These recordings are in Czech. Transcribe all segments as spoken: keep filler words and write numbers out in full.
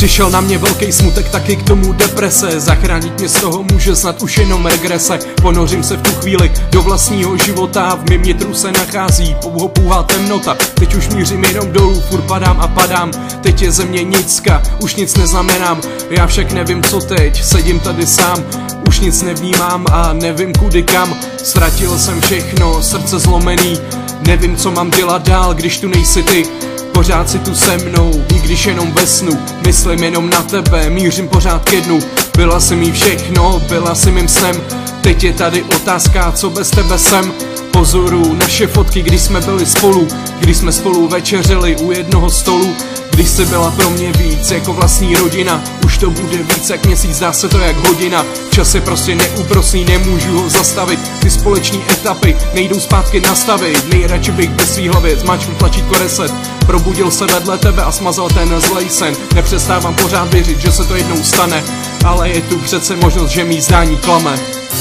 Přišel na mě velký smutek, taky k tomu deprese. Zachránit mě z toho může snad už jenom regrese. Ponořím se v tu chvíli do vlastního života, v mým nitru se nachází pouhopouhá temnota. Teď už mířím jenom dolů, furt padám a padám. Teď je ze mě nicka, už nic neznamenám. Já však nevím co teď, sedím tady sám. Už nic nevnímám a nevím kudy kam. Ztratil jsem všechno, srdce zlomený. Nevím co mám dělat dál, když tu nejsi ty. Pořád si tu se mnou, i když jenom ve snu. Myslím jenom na tebe, mířím pořád ke dnu. Byla jsi mi všechno, byla jsi mým snem. Teď je tady otázka, co bez tebe jsem. Pozoruju naše fotky, když jsme byli spolu. Když jsme spolu večeřili u jednoho stolu. Když jsi byla pro mě víc jako vlastní rodina. Už to bude víc jak měsíc, dá se to jak hodina. Čas je prostě neúprosný, nemůžu ho zastavit. Ty společní etapy nejdou zpátky nastavit. Nejradši bych bez svý hlavě zmáčkl tlačítko reset. Probudil se vedle tebe a smazal ten zlej sen. Nepřestávám pořád věřit, že se to jednou stane. Ale je tu přece možnost, že mý zdání klame.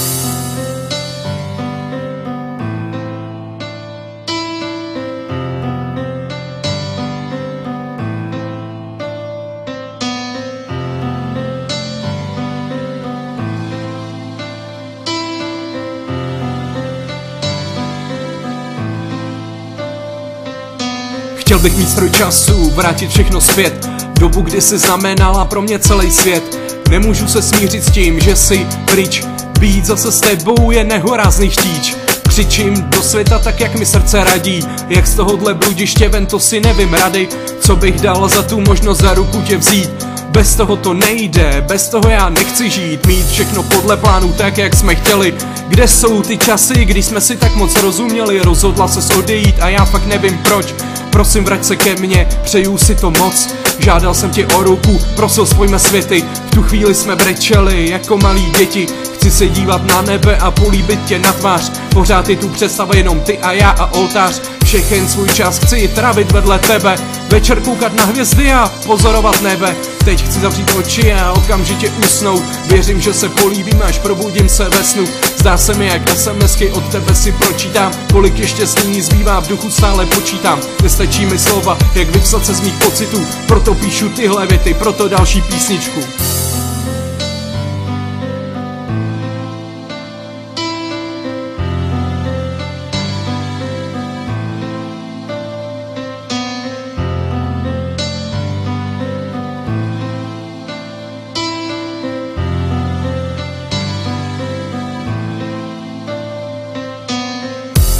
Chtěl bych mít stroj času, vrátit všechno zpět. Dobu, kdy jsi znamenala pro mě celý svět. Nemůžu se smířit s tím, že jsi pryč. Být zase s tebou je nehorázný chtíč. Křičím do světa tak, jak mi srdce radí. Jak z tohohle bludiště ven, to si nevím rady. Co bych dal za tu možnost za ruku tě vzít. Bez toho to nejde, bez toho já nechci žít. Mít všechno podle plánu tak, jak jsme chtěli. Kde jsou ty časy, kdy jsme si tak moc rozuměli. Rozhodla ses odejít a já fakt nevím proč. Prosím, vrať se ke mně, přeju si to moc. Žádal jsem tě o ruku, prosil spojme světy. V tu chvíli jsme brečeli jako malí děti. Chci se dívat na nebe a políbit tě na tvář. Pořád je tu představa jenom ty a já a oltář. Všechen svůj čas chci trávit vedle tebe. Večer koukat na hvězdy a pozorovat nebe. Teď chci zavřít oči a okamžitě usnout. Věřím, že se políbím, až probudím se ve snu. Zdá se mi, jak SMSky od tebe si pročítám. Kolik ještě sní zbývá, v duchu stále počítám. Nestačí mi slova, jak vypsat se z mých pocitů. Proto píšu tyhle věty, proto další písničku.